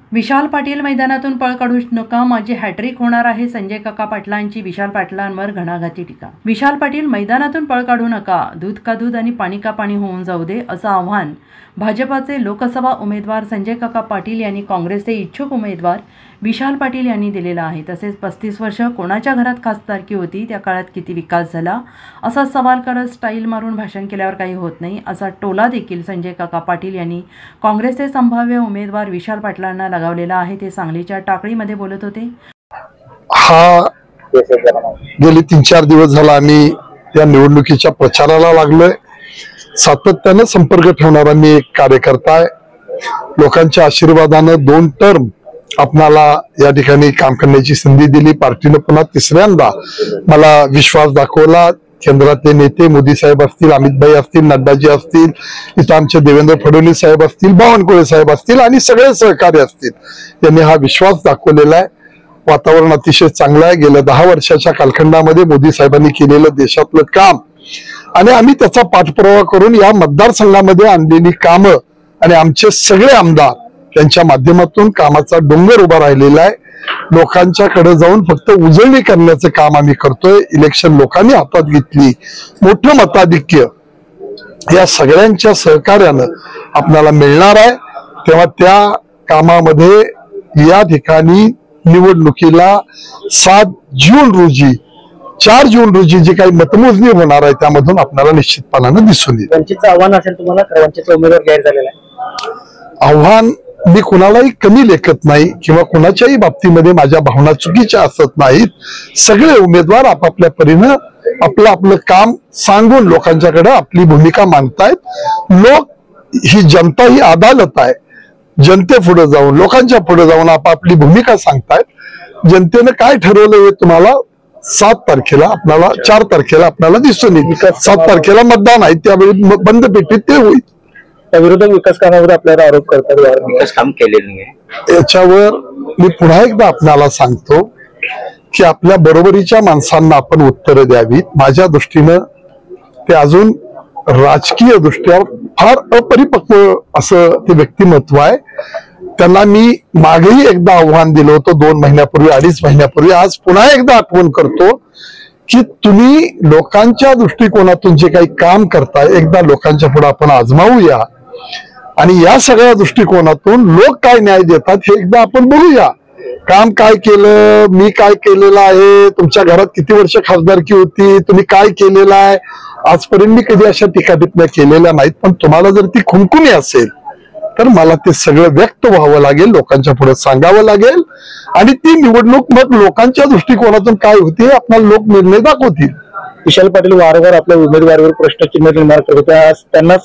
विशाल पाटील मैदानातून पळ काढू नका, माझी हॅट्रिक होणार आहे. संजय काका पाटलांची विशाल पाटलांवर घणाघाती टीका. विशाल पाटील मैदानातून पळ काढू नका, दूध का दूध आणि पाणी का पाणी होऊन जाऊ दे, असं आव्हान भाजपाचे लोकसभा उमेदवार संजय काका पाटील यांनी काँग्रेसचे इच्छुक उमेदवार विशाल पाटील यांनी दिलेला आहे. तसेच 35 वर्ष कोणाच्या घरात खासदारकी होती, त्या काळात किती विकास झाला, असा सवाल करत स्टाईल मारून भाषण केल्यावर काही होत नाही, असा टोला देखील संजय काका पाटील यांनी काँग्रेसचे संभाव्य उमेदवार विशाल पाटलांना लगावलेला आहे. ते सांगलीच्या टाकळीमध्ये बोलत होते. गेली 3-4 दिवस झाला आम्ही त्या निवडणुकीच्या प्रचाराला लागलोय. सातत्याने संपर्क ठेवणारा मी एक कार्यकर्ता आहे. लोकांच्या आशीर्वादानं 2 टर्म आपणाला या ठिकाणी काम करण्याची संधी दिली. पार्टीने पुन्हा 3ऱ्यांदा मला विश्वास दाखवला. केंद्रातले नेते मोदी साहेब असतील, अमित भाई असतील, नड्डाजी असतील, इथं आमचे देवेंद्र फडणवीस साहेब असतील, बावनकुळे साहेब असतील आणि सगळे सहकारी असतील, यांनी हा विश्वास दाखवलेला आहे. वातावरण अतिशय चांगलं आहे. गेल्या 10 वर्षाच्या कालखंडामध्ये मोदी साहेबांनी केलेलं देशातलं काम आणि आम्ही त्याचा पाठपुरावा करून या मतदारसंघामध्ये आणलेली कामं आणि आमचे सगळे आमदार त्यांच्या माध्यमातून कामाचा डोंगर उभा राहिलेला आहे. लोकांच्याकडे जाऊन फक्त उजळणी करण्याचं काम आम्ही करतोय. इलेक्शन लोकांनी हातात घेतली, मोठं मताधिक्य या सगळ्यांच्या सहकार्यानं आपल्याला मिळणार आहे. तेव्हा त्या कामामध्ये या ठिकाणी निवडणुकीला 7 जून रोजी 4 जून रोजी जी काही मतमोजणी होणार आहे त्यामधून आपल्याला निश्चितपणाने दिसून येईल. वंचितचं आव्हान असेल तुम्हाला, वंचितचा उमेदवार जाहीर झालेला आहे. आव्हान मी कुणालाही कमी लेखत नाही किंवा कुणाच्याही बाबतीमध्ये माझ्या भावना चुकीच्या असत नाहीत. सगळे उमेदवार आपापल्या परीनं आपलं काम सांगून लोकांच्याकडे आपली भूमिका मांडतायत. ही जनता ही अदालत आहे. जनतेपुढे जाऊन, लोकांच्या पुढे जाऊन आपापली भूमिका सांगतायत. जनतेनं काय ठरवलं हे तुम्हाला 7 तारखेला आपल्याला 4 तारखेला आपल्याला दिसून येईल. 7 तारखेला मतदान आहे, त्यावेळी बंद पेटीत ते होईल. त्या विरोधक विकास कामावर आपल्याला आरोप करतात, विकास काम केलेलं नाही. याच्यावर मी पुन्हा एकदा आपल्याला सांगतो की आपल्या बरोबरीच्या माणसांना आपण उत्तरं द्यावीत. माझ्या दृष्टीनं ते अजून राजकीय दृष्ट्या फार अपरिपक्व असं ते व्यक्तिमत्व आहे. त्यांना मी मागेही एकदा आव्हान दिलं होतं 2 महिन्यापूर्वी, 2.5 महिन्यापूर्वी. आज पुन्हा एकदा आठवण करतो की तुम्ही लोकांच्या दृष्टिकोनातून जे काही काम करताय, एकदा लोकांच्या पुढे आपण आजमावूया आणि या सगळ्या दृष्टिकोनातून लोक काय न्याय देतात हे एकदा आपण बघूया. काम काय केलं, मी काय केलेलं आहे, तुमच्या घरात किती वर्ष खासदारकी होती, तुम्ही काय केलेलं आहे. आजपर्यंत मी कधी अशा टीकाटिप्पण्या केलेल्या नाहीत, पण तुम्हाला जर ती खुणखुणी असेल तर मला ते सगळं व्यक्त व्हावं लागेल, लोकांच्या पुढे सांगावं लागेल आणि ती निवडणूक मग लोकांच्या दृष्टिकोनातून काय होती आपल्याला लोक निर्णय दाखवतील. विशाल पाटील वारंवार आपल्या उमेदवारीवर प्रश्नचिन्ह निर्माण करत होते, आज त्यांनाच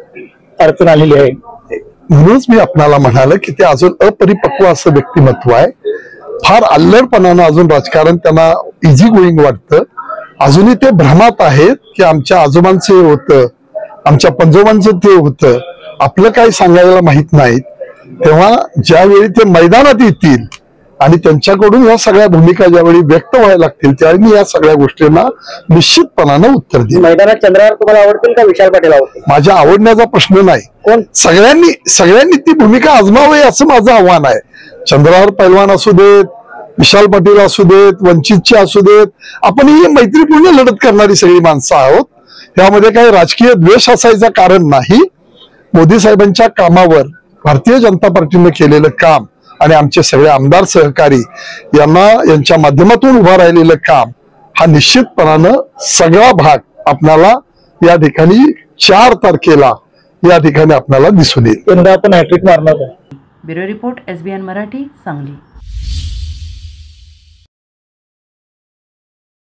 अडचण आलेली आहे. म्हणूनच मी आपल्याला म्हणाल की ते अजून अपरिपक्व असं व्यक्तिमत्व आहे. फार अल्लडपणानं अजून राजकारण त्यांना इझी गोईंग वाटतं. अजूनही ते भ्रमात आहेत की आमच्या आजोबांचं हे होतं, आमच्या पंजोबांचं ते होतं, आपलं काही सांगायला माहित नाही. तेव्हा ज्यावेळी ते मैदानात येतील आणि त्यांच्याकडून या सगळ्या भूमिका ज्यावेळी व्यक्त व्हायला लागतील त्यावेळी मी या सगळ्या गोष्टींना निश्चितपणानं उत्तर देईन. मैदानात चंद्रहार तुम्हाला आवडतील का विशाल पाटील आवडतील? माझ्या आवडण्याचा प्रश्न नाही. कोण? सगळ्यांनी ती भूमिका आजमावी असं माझं आव्हान आहे. चंद्रहार पैलवान असू देत, विशाल पाटील असू देत, वंचितचे असू देत, आपण ही मैत्रीपूर्ण लढत करणारी सगळी माणसं आहोत. त्यामध्ये काही राजकीय द्वेष असायचं कारण नाही. मोदी साहेबांच्या कामावर भारतीय जनता पार्टीने केलेलं काम आणि आमचे सगळे आमदार सहकारी यांच्या माध्यमातून उभा राहिलेलं काम हा निश्चितपणानं सगळा भाग आपल्याला या ठिकाणी 4 तारखेला या ठिकाणी आपल्याला दिसून येईल. यंदा आपण हॅट्रिक मारणार. Bureau report SBN Marathi, Sangli.